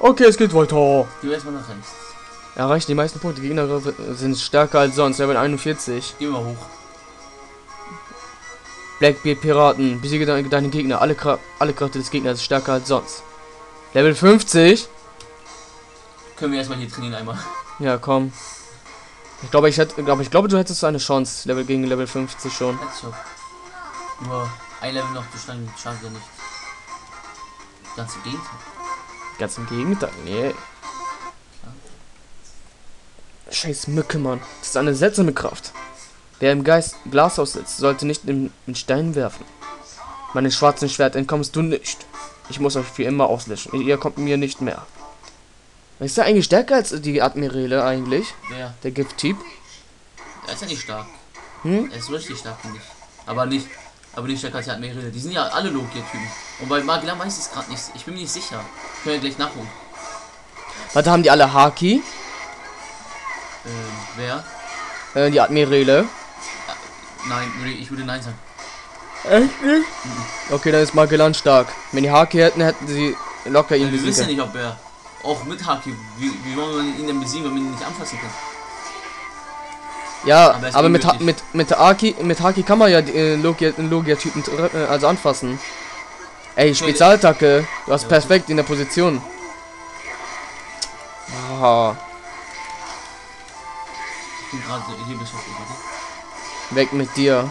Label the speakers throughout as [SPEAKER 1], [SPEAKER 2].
[SPEAKER 1] Okay, es geht weiter.
[SPEAKER 2] Geh erstmal nach rechts.
[SPEAKER 1] Erreicht die meisten Punkte. Die Gegner sind stärker als sonst. Level 41.
[SPEAKER 2] Geh mal hoch.
[SPEAKER 1] Blackbeard Piraten. Besiege deine Gegner. Alle Kräfte des Gegners ist stärker als sonst. Level 50.
[SPEAKER 2] Können wir erstmal hier trainieren einmal.
[SPEAKER 1] Ja, komm. Ich glaube, du hättest eine Chance. Gegen Level 50 schon.
[SPEAKER 2] Nur ein Level noch zu steigen, schadet ja nicht. Ganz im Gegenteil.
[SPEAKER 1] Ganz im Gegenteil, nee. Scheiß Mücke, Mann. Das ist eine seltsame Kraft. Wer im Glashaus sitzt, sollte nicht in Stein werfen. Meinem schwarzen Schwert entkommst du nicht. Ich muss euch für immer auslöschen. Ihr kommt mir nicht mehr. Ist der eigentlich stärker als die Admirale eigentlich?
[SPEAKER 2] Wer?
[SPEAKER 1] Der Gift-Typ?
[SPEAKER 2] Er ist ja nicht stark.
[SPEAKER 1] Hm?
[SPEAKER 2] Er ist richtig stark, finde ich. Aber nicht stärker als die Admirale. Die sind ja alle Logia-Typen. Und bei Magellan weiß ich es gerade nicht. Ich bin mir nicht sicher. Können wir gleich nachholen.
[SPEAKER 1] Warte, haben die alle Haki?
[SPEAKER 2] Wer?
[SPEAKER 1] Die Admirale.
[SPEAKER 2] Nein, ich würde nein sagen.
[SPEAKER 1] Echt nicht? Okay, dann ist Magellan stark. Wenn die Haki hätten sie locker ihn
[SPEAKER 2] Wir
[SPEAKER 1] besiegen
[SPEAKER 2] wissen ja
[SPEAKER 1] können.
[SPEAKER 2] nicht, ob er auch mit Haki. Wie wollen wir ihn denn besiegen, wenn wir ihn nicht anfassen können?
[SPEAKER 1] Ja,
[SPEAKER 2] Aber es
[SPEAKER 1] aber
[SPEAKER 2] ist
[SPEAKER 1] mit Haki kann man ja die Logia-Typen also anfassen. Ey, Spezialattacke. Du hast
[SPEAKER 2] Ja,
[SPEAKER 1] perfekt in der Position. Aha.
[SPEAKER 2] Ich bin gerade hier beschäftigt. Warte.
[SPEAKER 1] Weg mit dir.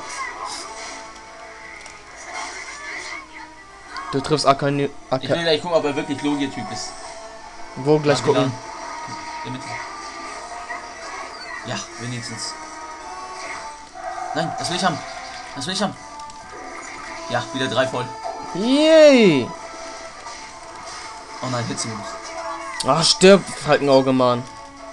[SPEAKER 1] Du triffst Akane.
[SPEAKER 2] Ich will gleich gucken, ob er wirklich Logia-Typ ist.
[SPEAKER 1] Wo gleich gucken?
[SPEAKER 2] In der Mitte. Ja, wenigstens. Nein, das will ich haben. Das will ich haben. Ja, wieder 3 voll.
[SPEAKER 1] Yay!
[SPEAKER 2] Oh nein, Hitzemodus.
[SPEAKER 1] Ach, stirb, Falkenauge, Mann.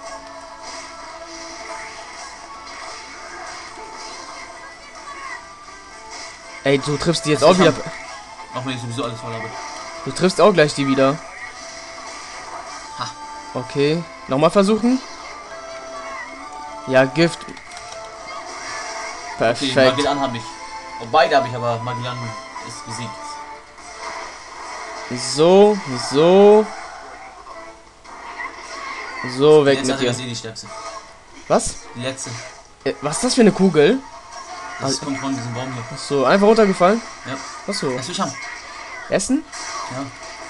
[SPEAKER 1] Ey, du triffst die jetzt auch wieder.
[SPEAKER 2] Auch wenn ich sowieso alles voll habe.
[SPEAKER 1] Du triffst auch gleich die wieder.
[SPEAKER 2] Ha.
[SPEAKER 1] Okay. Nochmal versuchen. Ja, Gift.
[SPEAKER 2] Okay,
[SPEAKER 1] Perfekt.
[SPEAKER 2] Magellan habe ich. Und beide habe ich, aber Magellan ist besiegt.
[SPEAKER 1] So, weg mit dir.
[SPEAKER 2] Ist eh die stärkste.
[SPEAKER 1] Was?
[SPEAKER 2] Die letzte.
[SPEAKER 1] Was ist das für eine Kugel?
[SPEAKER 2] Das kommt von diesem Baum hier.
[SPEAKER 1] So, einfach runtergefallen?
[SPEAKER 2] Ja.
[SPEAKER 1] Achso.
[SPEAKER 2] Das will ich haben.
[SPEAKER 1] Essen?
[SPEAKER 2] Ja.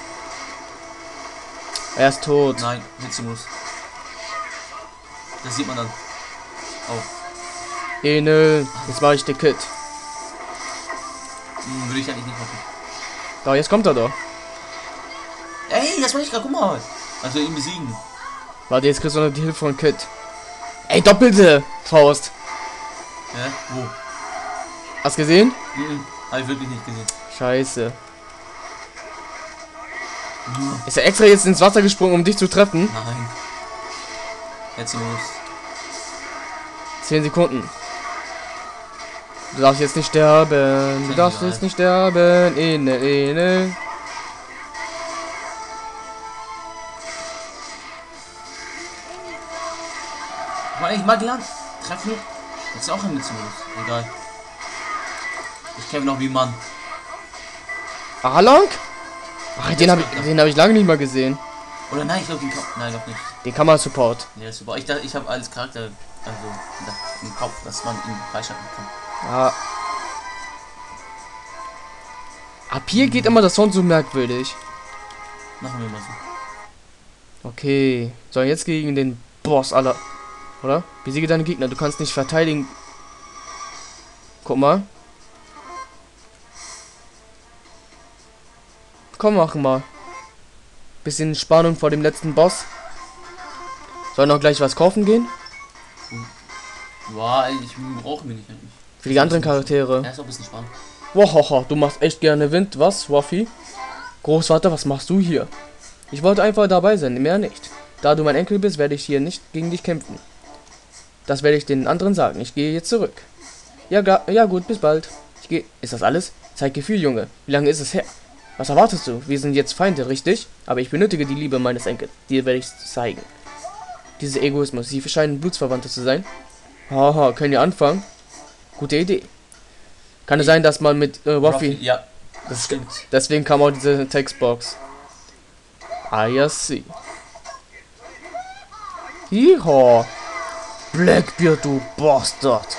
[SPEAKER 1] Er ist tot.
[SPEAKER 2] Nein, Hitzemodus. Das sieht man dann. Oh.
[SPEAKER 1] Enel. Jetzt mache ich den Kit.
[SPEAKER 2] Würde ich eigentlich nicht machen.
[SPEAKER 1] Da, jetzt kommt er doch.
[SPEAKER 2] Ey, das war ich gerade. Guck mal. Also ihn besiegen.
[SPEAKER 1] Warte, jetzt kriegst du noch die Hilfe von Kit. Ey, doppelte Faust.
[SPEAKER 2] Ja, wo?
[SPEAKER 1] Hast gesehen?
[SPEAKER 2] Habe ich wirklich nicht gesehen.
[SPEAKER 1] Scheiße. Ist er extra jetzt ins Wasser gesprungen, um dich zu treffen?
[SPEAKER 2] Nein. Jetzt los.
[SPEAKER 1] 10 Sekunden. Du darfst jetzt nicht sterben. Du darfst jetzt nicht sterben. Enel.
[SPEAKER 2] Weil ich Magellan treffen. Jetzt auch ein Hitzemodus. Egal. Ich kämpfe noch wie Mann.
[SPEAKER 1] Arlong? Ach, den hab ich lange nicht mal gesehen.
[SPEAKER 2] Oder nein, ich glaube den Kopf. Nein, ich glaube nicht.
[SPEAKER 1] Den kann man Support.
[SPEAKER 2] Ja, super. Ich habe als Charakter im Kopf, dass man ihn freischalten kann.
[SPEAKER 1] Ja. Ab hier geht immer das Sound so merkwürdig.
[SPEAKER 2] Machen wir mal so.
[SPEAKER 1] Okay. So, jetzt gegen den Boss aller. Oder? Besiege deine Gegner. Du kannst nicht verteidigen. Guck mal. Komm, machen mal. Bisschen Spannung vor dem letzten Boss. Sollen noch gleich was kaufen gehen?
[SPEAKER 2] Boah, ich brauche mir nicht eigentlich.
[SPEAKER 1] Für die anderen Charaktere.
[SPEAKER 2] Ja, ist auch ein bisschen spannend.
[SPEAKER 1] Wohoho, du machst echt gerne Wind, was, Waffi? Großvater, was machst du hier? Ich wollte einfach dabei sein, mehr nicht. Da du mein Enkel bist, werde ich hier nicht gegen dich kämpfen. Das werde ich den anderen sagen. Ich gehe jetzt zurück. Ja gut, bis bald. Ich gehe. Ist das alles? Zeig Gefühl, Junge. Wie lange ist es her? Was erwartest du? Wir sind jetzt Feinde, richtig? Aber ich benötige die Liebe meines Enkels. Dir werde ich zeigen. Dieser Egoismus. Sie scheinen Blutsverwandte zu sein. Haha, können wir anfangen? Gute Idee. Kann es sein, dass man mit Waffi...
[SPEAKER 2] Ja,
[SPEAKER 1] Das
[SPEAKER 2] stimmt.
[SPEAKER 1] Deswegen kam auch diese Textbox. I see. Hiho. Blackbeard, du Bastard.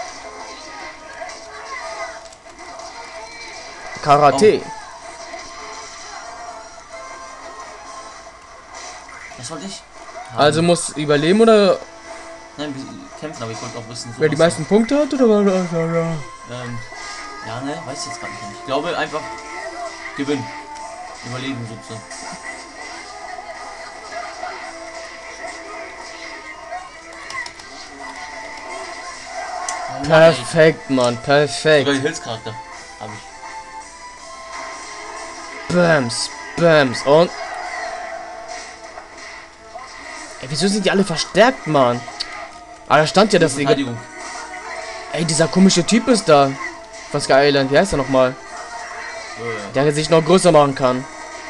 [SPEAKER 1] Karate.
[SPEAKER 2] Was wollte ich?
[SPEAKER 1] Also muss überleben oder
[SPEAKER 2] Nein, kämpfen, aber ich wollte auch wissen,
[SPEAKER 1] wer die meisten Punkte hat oder
[SPEAKER 2] ja, ne, weiß ich jetzt gerade nicht. Ich glaube einfach gewinnen. Überleben sozusagen. Oh Mann, ey.
[SPEAKER 1] Perfekt, Mann, perfekt.
[SPEAKER 2] Sogar die Hilfscharakter habe ich.
[SPEAKER 1] Bams, Bams und... Ey, wieso sind die alle verstärkt, Mann? Ah, da stand ja, dass die...
[SPEAKER 2] Verteidigung.
[SPEAKER 1] Ey, dieser komische Typ ist da. Von Sky Island, wie heißt er nochmal? Der sich noch größer machen kann.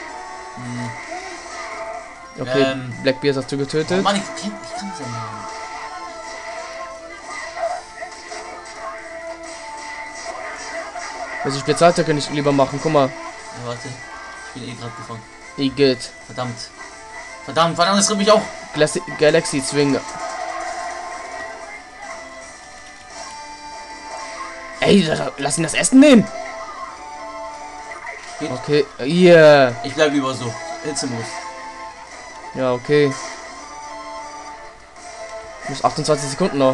[SPEAKER 1] Okay, Blackbeard hast du
[SPEAKER 2] Oh
[SPEAKER 1] getötet.
[SPEAKER 2] Mann, ich kann seinen Namen.
[SPEAKER 1] Also Spezialattacke nicht lieber machen, guck mal.
[SPEAKER 2] Ja, warte. Ich bin eh gerade gefangen.
[SPEAKER 1] Igitt.
[SPEAKER 2] Verdammt. Verdammt, das trifft mich auch.
[SPEAKER 1] Galaxy Swing. Ey, lass ihn das Essen nehmen. Okay, yeah.
[SPEAKER 2] Ich bleibe lieber so. Hitzemodus.
[SPEAKER 1] Ja, okay. Muss 28 Sekunden noch.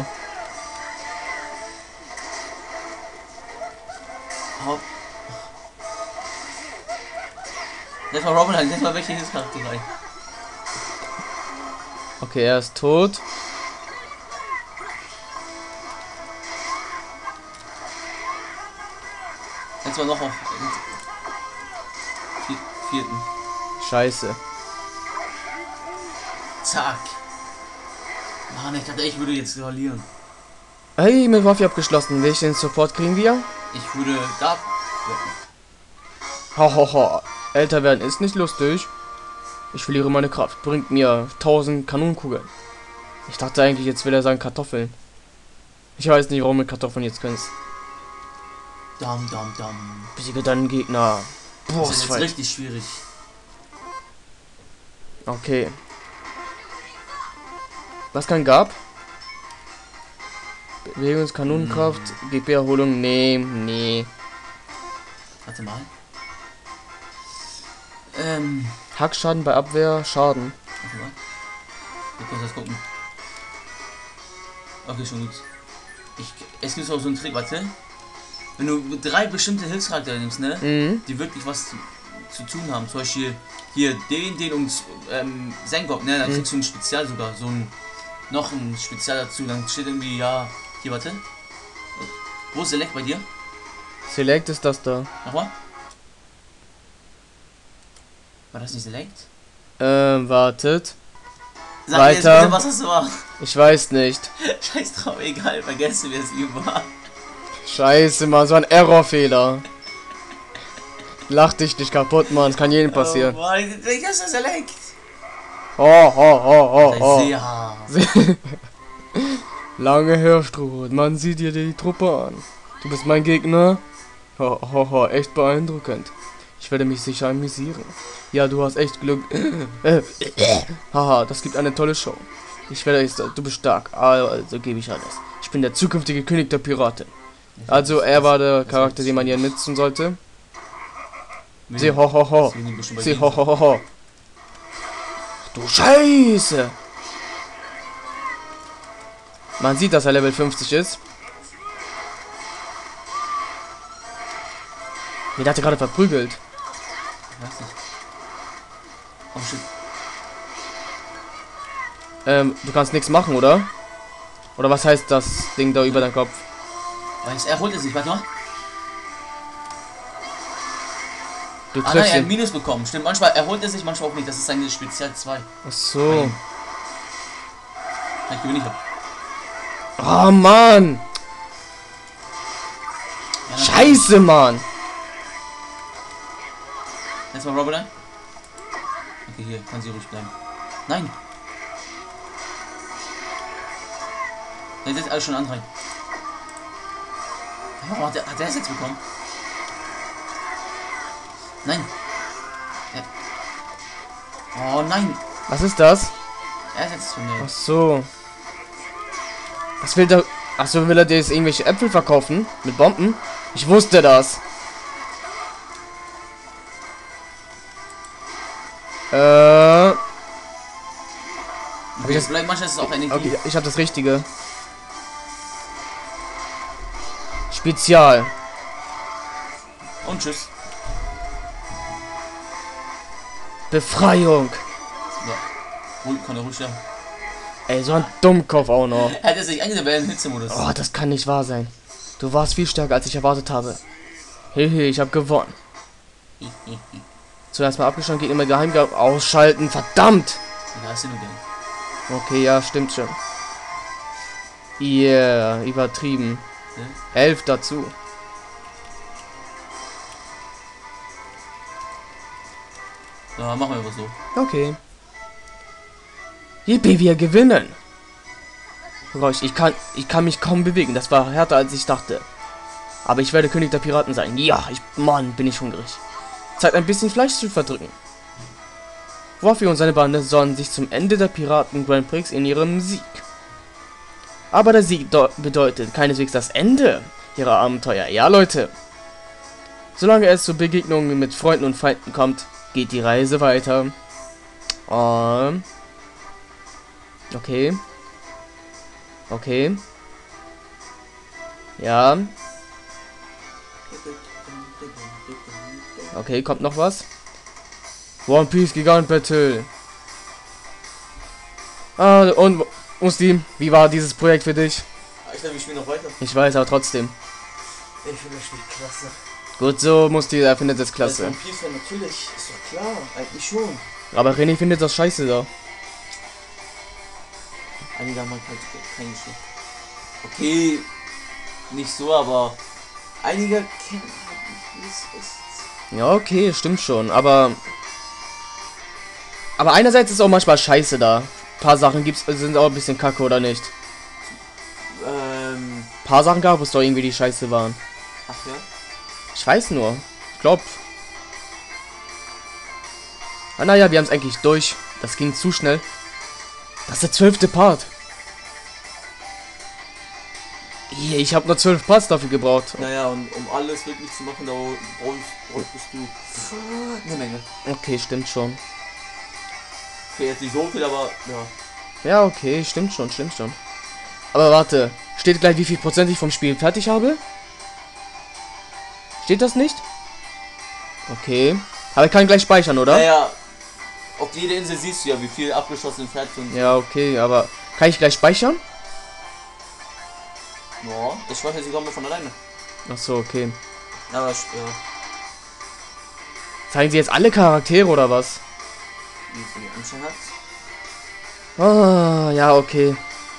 [SPEAKER 2] Hopp. Jetzt mal Robin halt, jetzt mal welche Hilfscharakter rein.
[SPEAKER 1] Okay, er ist tot.
[SPEAKER 2] Jetzt mal noch auf vierten.
[SPEAKER 1] Scheiße.
[SPEAKER 2] Zack. Mann, ich dachte, ich würde jetzt verlieren.
[SPEAKER 1] Hey, mit Waffe abgeschlossen. Welchen Support kriegen wir?
[SPEAKER 2] Ich würde da.
[SPEAKER 1] Hahaha. Älter werden ist nicht lustig. Ich verliere meine Kraft. Bringt mir 1000 Kanonenkugeln. Ich dachte eigentlich, jetzt will er sagen Kartoffeln. Ich weiß nicht, warum mit Kartoffeln jetzt können.
[SPEAKER 2] Dam.
[SPEAKER 1] Besiege deinen Gegner.
[SPEAKER 2] Das ist jetzt richtig schwierig.
[SPEAKER 1] Okay. Was kann Gab? Bewegungskanonenkraft, GP-Erholung, nee.
[SPEAKER 2] Warte mal.
[SPEAKER 1] Hackschaden bei Abwehr, Schaden.
[SPEAKER 2] Warte mal. Wir können das gucken. Okay, schon gut. Es gibt auch so einen Trick, warte. Wenn du 3 bestimmte Hilfscharakter nimmst, ne? Die wirklich was zu tun haben. Zum Beispiel hier den und Sengok, ne? Dann kriegst du ein Spezial sogar. So ein noch ein Spezial dazu. Dann steht irgendwie, ja. Hier, warte. Wo ist Select bei dir?
[SPEAKER 1] Select ist das da.
[SPEAKER 2] Nochmal? War das nicht Select?
[SPEAKER 1] Wartet.
[SPEAKER 2] Sag
[SPEAKER 1] weiter.
[SPEAKER 2] Mir jetzt bitte, was das war.
[SPEAKER 1] Ich weiß nicht.
[SPEAKER 2] Scheiß drauf, egal, vergessen wir es lieber.
[SPEAKER 1] Scheiße, Mann, so ein Errorfehler. Lach dich nicht kaputt, Mann, es kann jedem passieren.
[SPEAKER 2] Oh Mann, das ist Select.
[SPEAKER 1] Oh. Lange Hörstruhe, man sieht dir die Truppe an. Du bist mein Gegner? Echt beeindruckend. Ich werde mich sicher amüsieren. Ja, du hast echt Glück. Haha, das gibt eine tolle Show. Du bist stark, also gebe ich alles. Ich bin der zukünftige König der Piraten. Also, er war der Charakter, den man hier nutzen sollte. Sie ho. Du Scheiße! Man sieht, dass er Level 50 ist. Der hat gerade verprügelt.
[SPEAKER 2] Ich weiß nicht. Oh shit.
[SPEAKER 1] Du kannst nichts machen, oder? Oder was heißt das Ding da über deinen Kopf?
[SPEAKER 2] Er holt es sich, warte mal.
[SPEAKER 1] Du
[SPEAKER 2] Nein,
[SPEAKER 1] triffst
[SPEAKER 2] er hat
[SPEAKER 1] ihn.
[SPEAKER 2] Minus bekommen. Stimmt, manchmal erholt er sich, manchmal auch nicht. Das ist seine Spezial 2.
[SPEAKER 1] Ach so.
[SPEAKER 2] Ich gewinne nicht.
[SPEAKER 1] Oh Mann!
[SPEAKER 2] Ja,
[SPEAKER 1] Scheiße, Mann!
[SPEAKER 2] Jetzt mal Robert ein. Okay, hier, kann sie ruhig bleiben. Nein! Der setzt alles schon an rein. Oh, hat der es jetzt bekommen? Nein! Ja. Oh nein.
[SPEAKER 1] Was ist das?
[SPEAKER 2] Er setzt von mir.
[SPEAKER 1] Ach so. Was will der... Ach so, will er dir jetzt irgendwelche Äpfel verkaufen? Mit Bomben? Ich wusste das. Hab ich das...
[SPEAKER 2] Vielleicht manchmal ist es auch Energie.
[SPEAKER 1] Okay, ich habe das Richtige. Spezial.
[SPEAKER 2] Und tschüss.
[SPEAKER 1] Befreiung.
[SPEAKER 2] Ja. Ruhig, kann er ruhig sterben.
[SPEAKER 1] Ey, so ein Dummkopf auch noch.
[SPEAKER 2] Er hat sich eingesetzt in Hitzemodus.
[SPEAKER 1] Oh, das kann nicht wahr sein. Du warst viel stärker, als ich erwartet habe. Hehe, ich habe gewonnen. Zuerst mal abgeschlossen, geht immer Geheimgabe ausschalten. Verdammt!
[SPEAKER 2] Da ist nur Gang.
[SPEAKER 1] Okay, ja, stimmt schon. Yeah, übertrieben.
[SPEAKER 2] Ja?
[SPEAKER 1] 11 dazu.
[SPEAKER 2] Ja, machen wir aber so.
[SPEAKER 1] Okay. Yippie, wir gewinnen. Rausch, ich kann mich kaum bewegen. Das war härter, als ich dachte. Aber ich werde König der Piraten sein. Ja, Mann, bin ich hungrig. Zeit, ein bisschen Fleisch zu verdrücken. Waffy und seine Bande sonnen sich zum Ende der Piraten Grand Prix in ihrem Sieg. Aber der Sieg bedeutet keineswegs das Ende ihrer Abenteuer. Ja, Leute. Solange es zu Begegnungen mit Freunden und Feinden kommt, geht die Reise weiter. Okay. Okay. Ja. Okay, kommt noch was? One Piece Gigant Battle. Und Musti, wie war dieses Projekt für dich?
[SPEAKER 2] Ich glaube, wir spielen noch weiter.
[SPEAKER 1] Ich weiß, aber trotzdem.
[SPEAKER 2] Ich finde das Spiel klasse.
[SPEAKER 1] Gut so, Musti, er findet es klasse.
[SPEAKER 2] One Piece natürlich, ist doch klar, eigentlich schon.
[SPEAKER 1] Aber René findet das scheiße da.
[SPEAKER 2] Einige haben halt kein Geschmack. Okay, nicht so, aber einige kennen halt nicht, wie es ist.
[SPEAKER 1] Ja, okay, stimmt schon, aber einerseits ist auch manchmal scheiße da. Ein paar Sachen sind auch ein bisschen kacke, oder nicht? Ein paar Sachen gab es doch irgendwie, die scheiße waren.
[SPEAKER 2] Ach ja?
[SPEAKER 1] Ich weiß nur. Ich glaub. Naja, wir haben es eigentlich durch. Das ging zu schnell. Das ist der 12. Part. Ich habe nur 12 Parts dafür gebraucht.
[SPEAKER 2] Naja, und um alles wirklich zu machen, da bräuchtest du eine Menge.
[SPEAKER 1] Okay, stimmt schon.
[SPEAKER 2] Okay, jetzt nicht so viel, aber ja.
[SPEAKER 1] Ja, okay, stimmt schon, stimmt schon. Aber warte, steht gleich, wie viel Prozent ich vom Spiel fertig habe? Steht das nicht? Okay. Aber ich kann gleich speichern, oder?
[SPEAKER 2] Naja, auf jeder Insel siehst du ja, wie viel abgeschlossen fertig und.
[SPEAKER 1] Ja, okay, aber kann ich gleich speichern?
[SPEAKER 2] Ja, das speichere ich sogar von alleine.
[SPEAKER 1] Ach so, okay.
[SPEAKER 2] Aber ja.
[SPEAKER 1] Zeigen sie jetzt alle Charaktere oder was?
[SPEAKER 2] Wie es die Anschein hat.
[SPEAKER 1] Ah, ja, okay.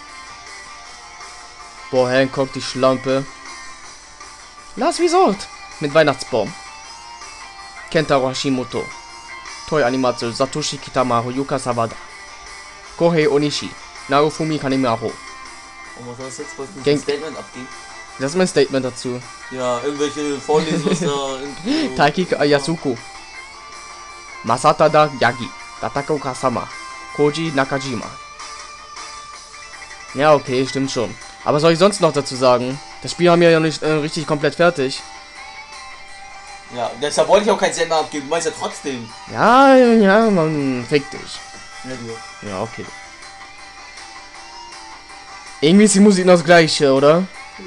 [SPEAKER 1] Boah, Hancock, die Schlampe. Last Resort mit Weihnachtsbaum. Kentaro Hashimoto. Toy Animatsu, Satoshi Kitamaru, Yuka Sawada. Kohei Onishi, Naofumi Kanemaru.
[SPEAKER 2] Und was soll das jetzt? Wolltest du
[SPEAKER 1] Gang-
[SPEAKER 2] ein Statement abgeben?
[SPEAKER 1] Das ist mein Statement dazu.
[SPEAKER 2] Ja, irgendwelche Vorlesungen, was da.
[SPEAKER 1] Taiki Yasuko. Masatada Yagi. Tatako Kasama. Koji Nakajima. Ja, okay, stimmt schon. Aber was soll ich sonst noch dazu sagen? Das Spiel haben wir ja nicht richtig komplett fertig.
[SPEAKER 2] Ja, deshalb wollte ich auch kein Statement abgeben, weiß ja trotzdem.
[SPEAKER 1] Ja, man fick dich.
[SPEAKER 2] Ja, du.
[SPEAKER 1] Ja, okay. Irgendwie ist die Musik noch das gleiche, oder?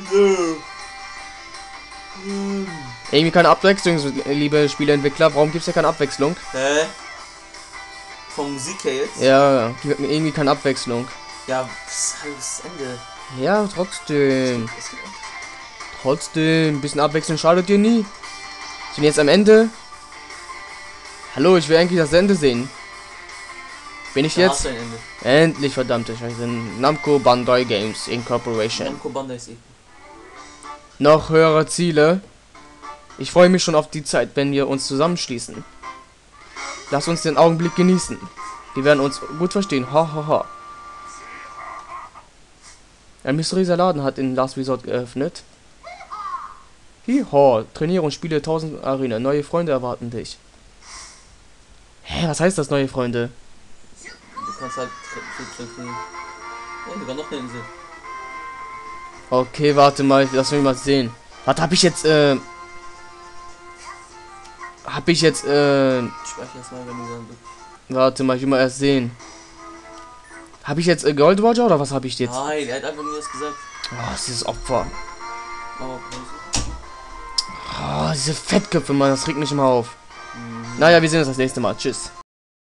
[SPEAKER 1] Irgendwie keine Abwechslung, liebe Spieleentwickler. Warum gibt's ja keine Abwechslung?
[SPEAKER 2] Hä? Vom Musik her jetzt?
[SPEAKER 1] Ja, irgendwie keine Abwechslung.
[SPEAKER 2] Ja, das Ende.
[SPEAKER 1] Ja, trotzdem.
[SPEAKER 2] Es gibt
[SPEAKER 1] Trotzdem, ein bisschen Abwechslung schadet dir nie. Sind jetzt am Ende? Hallo, ich will eigentlich das Ende sehen. Bin ich
[SPEAKER 2] Da
[SPEAKER 1] jetzt?
[SPEAKER 2] hast du ein Ende.
[SPEAKER 1] Endlich, verdammte Scheiße. Namco Bandai Games Incorporation.
[SPEAKER 2] Namco Bandai ist
[SPEAKER 1] Noch höhere Ziele. Ich freue mich schon auf die Zeit, wenn wir uns zusammenschließen. Lass uns den Augenblick genießen. Wir werden uns gut verstehen. Ha ha ha. Ein mysteriöser Laden hat in Last Resort geöffnet. Hiho, trainiere und spiele 1000 Arena. Neue Freunde erwarten dich. Hä, was heißt das, neue Freunde?
[SPEAKER 2] kannst halt kriegen. Ja, sogar noch eine Insel.
[SPEAKER 1] Okay, warte mal, lass mich mal sehen. Was habe ich jetzt,
[SPEAKER 2] Speicher erstmal, wenn du dann bist.
[SPEAKER 1] warte mal, ich will mal erst sehen. Habe ich jetzt Gold Roger oder was habe ich jetzt?
[SPEAKER 2] Nein, er hat einfach nur das gesagt.
[SPEAKER 1] Oh, dieses Opfer.
[SPEAKER 2] Oh,
[SPEAKER 1] Oh, diese Fettköpfe, Mann, das regt mich immer auf. Naja, wir sehen uns das nächste Mal. Tschüss.